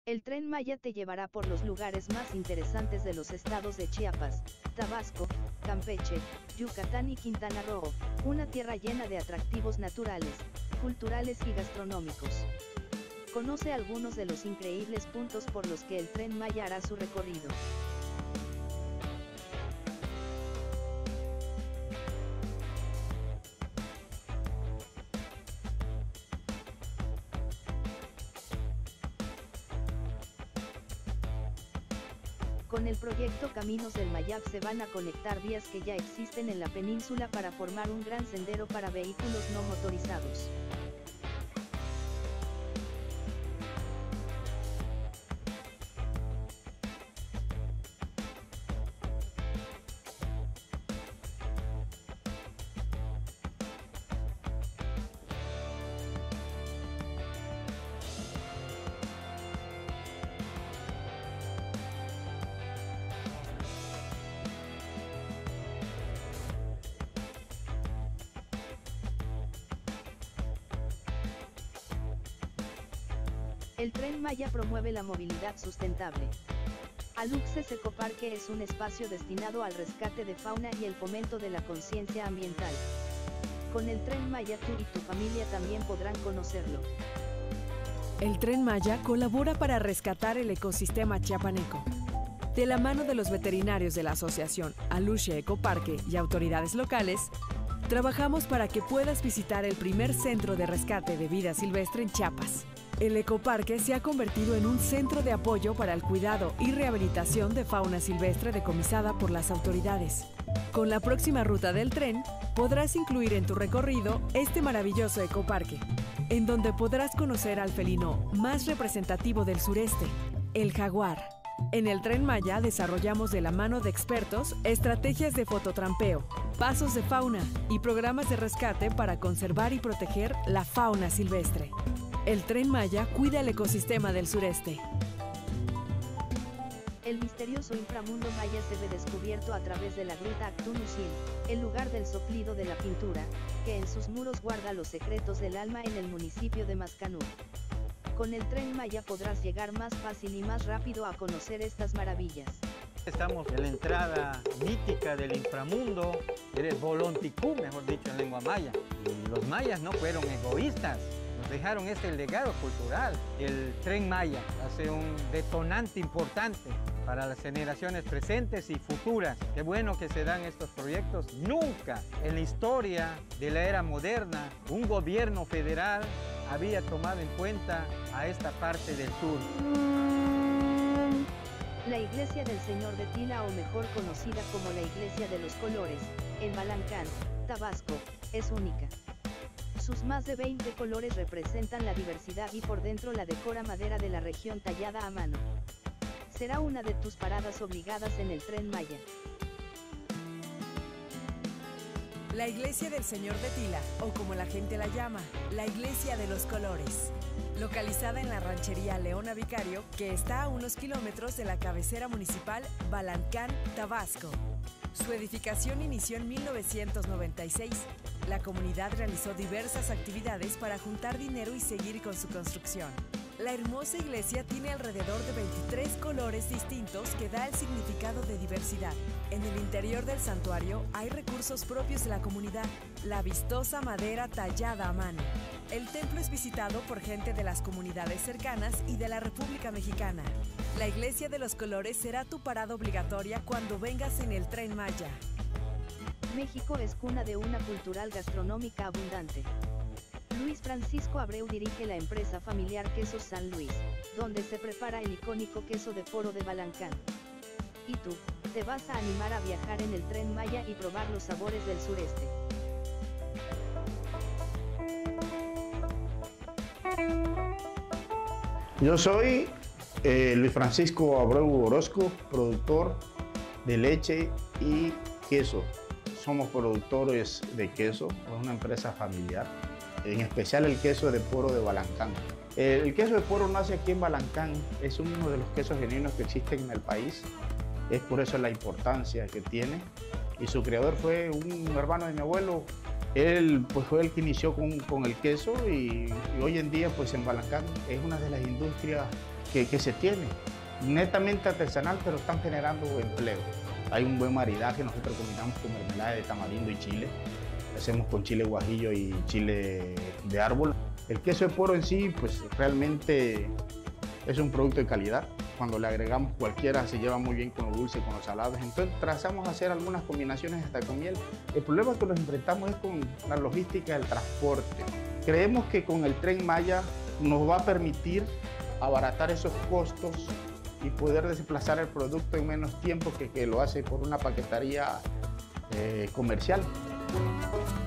El Tren Maya te llevará por los lugares más interesantes de los estados de Chiapas, Tabasco, Campeche, Yucatán y Quintana Roo, una tierra llena de atractivos naturales, culturales y gastronómicos. Conoce algunos de los increíbles puntos por los que el Tren Maya hará su recorrido. Con el proyecto Caminos del Mayab se van a conectar vías que ya existen en la península para formar un gran sendero para vehículos no motorizados. El Tren Maya promueve la movilidad sustentable. Aluxes Ecoparque es un espacio destinado al rescate de fauna y el fomento de la conciencia ambiental. Con el Tren Maya tú y tu familia también podrán conocerlo. El Tren Maya colabora para rescatar el ecosistema chiapaneco. De la mano de los veterinarios de la asociación Aluxe Ecoparque y autoridades locales, trabajamos para que puedas visitar el primer centro de rescate de vida silvestre en Chiapas. El ecoparque se ha convertido en un centro de apoyo para el cuidado y rehabilitación de fauna silvestre decomisada por las autoridades. Con la próxima ruta del tren, podrás incluir en tu recorrido este maravilloso ecoparque, en donde podrás conocer al felino más representativo del sureste, el jaguar. En el Tren Maya desarrollamos de la mano de expertos estrategias de fototrampeo, pasos de fauna y programas de rescate para conservar y proteger la fauna silvestre. El Tren Maya cuida el ecosistema del sureste. El misterioso inframundo maya se ve descubierto a través de la gruta Actunusil, el lugar del soplido de la pintura, que en sus muros guarda los secretos del alma en el municipio de Mascanú. Con el Tren Maya podrás llegar más fácil y más rápido a conocer estas maravillas. Estamos en la entrada mítica del inframundo, el Volonticú, mejor dicho en lengua maya. Y los mayas no fueron egoístas. Nos dejaron este legado cultural. El Tren Maya hace un detonante importante para las generaciones presentes y futuras. Qué bueno que se dan estos proyectos. Nunca en la historia de la era moderna un gobierno federal había tomado en cuenta a esta parte del sur. La Iglesia del Señor de Tila, o mejor conocida como la Iglesia de los Colores, en Balancán, Tabasco, es única. Sus más de 20 colores representan la diversidad y por dentro la decora madera de la región tallada a mano. Será una de tus paradas obligadas en el Tren Maya. La Iglesia del Señor de Tila, o como la gente la llama, la Iglesia de los Colores. Localizada en la ranchería Leona Vicario, que está a unos kilómetros de la cabecera municipal Balancán, Tabasco. Su edificación inició en 1996. La comunidad realizó diversas actividades para juntar dinero y seguir con su construcción. La hermosa iglesia tiene alrededor de 23 colores distintos que da el significado de diversidad. En el interior del santuario hay recursos propios de la comunidad, la vistosa madera tallada a mano. El templo es visitado por gente de las comunidades cercanas y de la República Mexicana. La Iglesia de los Colores será tu parada obligatoria cuando vengas en el Tren Maya. México es cuna de una cultural gastronómica abundante. Luis Francisco Abreu dirige la empresa familiar Quesos San Luis, donde se prepara el icónico queso de poro de Balancán. ¿Y tú, te vas a animar a viajar en el Tren Maya y probar los sabores del sureste? Yo soy Luis Francisco Abreu Orozco, productor de leche y queso. Somos productores de queso, es una empresa familiar, en especial el queso de poro de Balancán. El queso de poro nace aquí en Balancán, es uno de los quesos genuinos que existen en el país, es por eso la importancia que tiene. Y su creador fue un hermano de mi abuelo. Él pues, fue el que inició con el queso y hoy en día pues, en Balancán es una de las industrias que se tiene. Netamente artesanal, pero están generando empleo. Hay un buen maridaje, nosotros combinamos con mermelada de tamarindo y chile. Hacemos con chile guajillo y chile de árbol. El queso de poro en sí, pues realmente es un producto de calidad. Cuando le agregamos cualquiera se lleva muy bien con lo dulce, con los salados. Entonces trazamos a hacer algunas combinaciones hasta con miel. El problema que nos enfrentamos es con la logística del transporte. Creemos que con el Tren Maya nos va a permitir abaratar esos costos y poder desplazar el producto en menos tiempo que lo hace por una paquetería comercial.